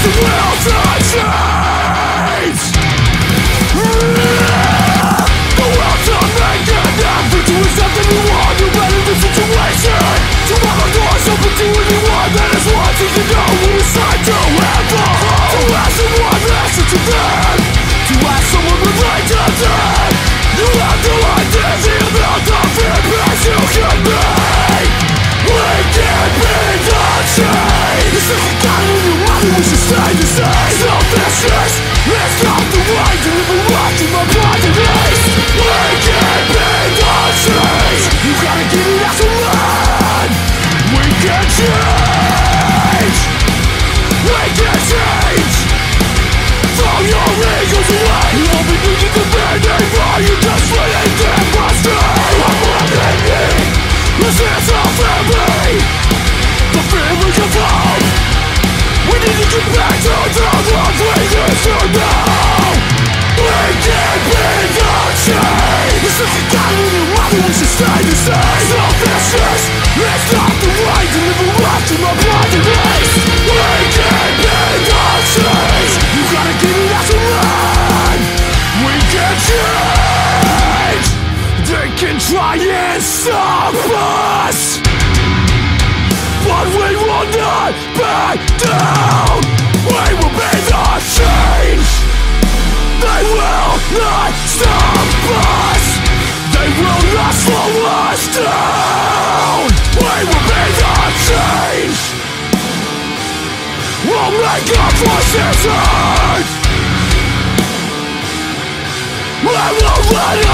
Try and stop us, but we will not back down. We will be the change. They will not stop us. They will not slow us down. We will be the change. We'll make our voices heard. We will let